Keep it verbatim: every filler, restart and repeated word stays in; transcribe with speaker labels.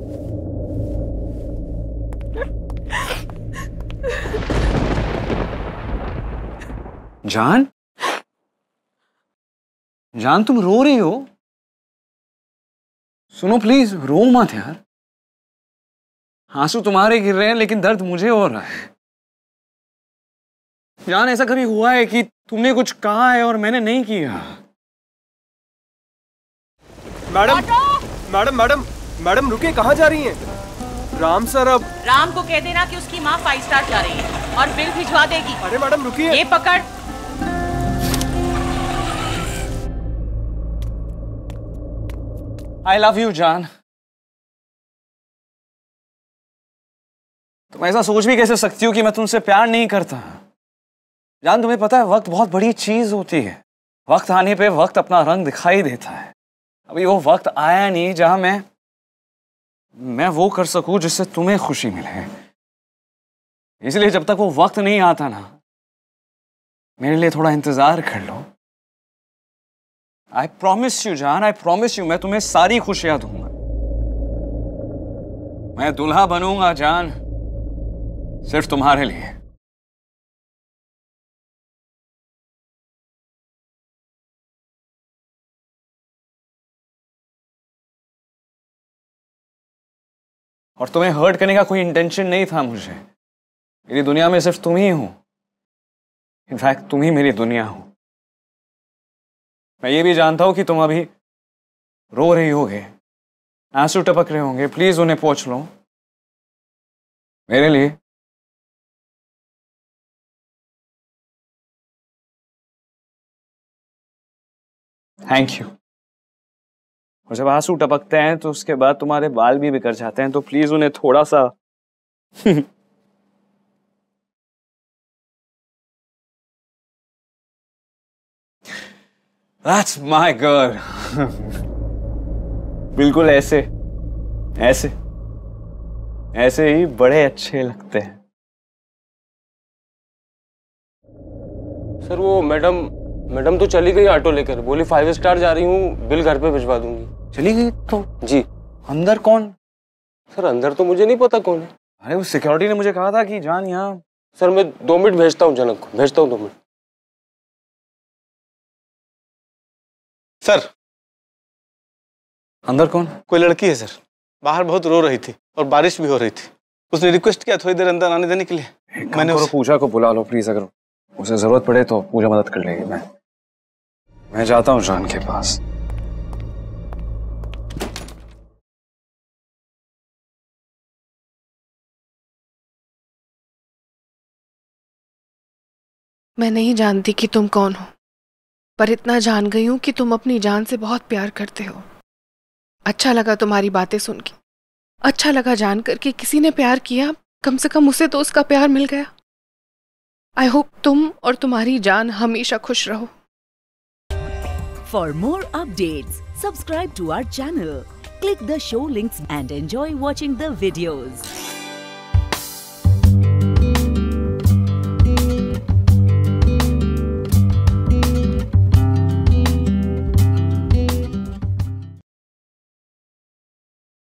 Speaker 1: जान, जान तुम रो रही हो? सुनो प्लीज, रो मत यार। आंसू तुम्हारे गिर रहे हैं लेकिन दर्द मुझे हो रहा है। जान, ऐसा कभी हुआ है कि तुमने कुछ कहा है और मैंने नहीं किया?
Speaker 2: मैडम मैडम मैडम मैडम रुकिए, कहाँ जा रही हैं? राम सर, अब
Speaker 3: राम को कह देना कि उसकी माँ फाइव स्टार जा रही है और बिल भिजवा देगी।
Speaker 2: अरे मैडम रुकिए।
Speaker 3: ये पकड़।
Speaker 1: आई लव यू जान। तुम ऐसा सोच भी कैसे सकती हो कि मैं तुमसे प्यार नहीं करता? जान, तुम्हें पता है वक्त बहुत बड़ी चीज होती है। वक्त आने पे वक्त अपना रंग दिखाई देता है। अभी वो वक्त आया नहीं जहां मैं मैं वो कर सकूं जिससे तुम्हें खुशी मिले। इसलिए जब तक वो वक्त नहीं आता ना, मेरे लिए थोड़ा इंतजार कर लो। आई प्रॉमिस यू जान, आई प्रॉमिस यू, मैं तुम्हें सारी खुशियां दूंगा। मैं दूल्हा बनूंगा जान, सिर्फ तुम्हारे लिए। और तुम्हें हर्ट करने का कोई इंटेंशन नहीं था मुझे। मेरी दुनिया में सिर्फ तुम ही हो। इनफैक्ट तुम ही मेरी दुनिया हो। मैं ये भी जानता हूं कि तुम अभी रो रही होगे, आंसू टपक रहे होंगे। प्लीज उन्हें पोंछ लो मेरे लिए। Thank you. और जब आंसू टपकते हैं तो उसके बाद तुम्हारे बाल भी बिखर जाते हैं, तो प्लीज उन्हें थोड़ा सा That's my girl. बिल्कुल ऐसे ऐसे ऐसे ही बड़े अच्छे लगते हैं।
Speaker 4: सर वो मैडम मैडम तो चली गई ऑटो लेकर, बोली फाइव स्टार जा रही हूँ, बिल घर पे भिजवा दूंगी।
Speaker 1: चली गई तो? जी। अंदर कौन?
Speaker 4: सर अंदर तो मुझे नहीं पता कौन है।
Speaker 1: अरे वो सिक्योरिटी ने मुझे कहा था कि जान यहाँ।
Speaker 4: सर मैं दो मिनट भेजता हूँ, जनक को भेजता हूँ, दो मिनट।
Speaker 5: सर
Speaker 1: अंदर कौन?
Speaker 5: कोई लड़की है सर, बाहर बहुत रो रही थी और बारिश भी हो रही थी। उसने रिक्वेस्ट किया थोड़ी देर अंदर आने देने के लिए। मैंने उसे...
Speaker 1: पूजा को बुला लो प्लीज, अगर उसे जरूरत पड़े तो पूजा मदद कर लेगी। मैं मैं जाता हूँ जान के पास।
Speaker 6: मैं नहीं जानती कि तुम कौन हो, पर इतना जान गई हूं कि तुम अपनी जान से बहुत प्यार करते हो। अच्छा लगा तुम्हारी बातें सुन के, अच्छा लगा जानकर कि किसी ने प्यार किया, कम से कम उसे तो उसका प्यार मिल गया। आई होप तुम और तुम्हारी जान हमेशा खुश रहो।
Speaker 7: For more updates subscribe to our channel, click the show links and enjoy watching the videos.